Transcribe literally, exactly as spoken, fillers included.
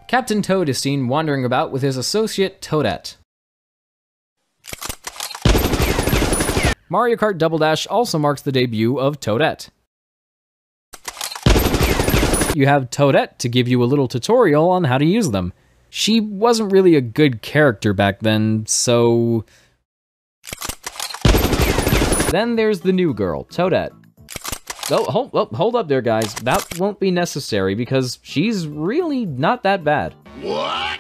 Captain Toad is seen wandering about with his associate Toadette. Mario Kart Double Dash also marks the debut of Toadette. You have Toadette to give you a little tutorial on how to use them. She wasn't really a good character back then, so... Then there's the new girl, Toadette. Oh, hold, oh, hold up there, guys. That won't be necessary, because she's really not that bad. What?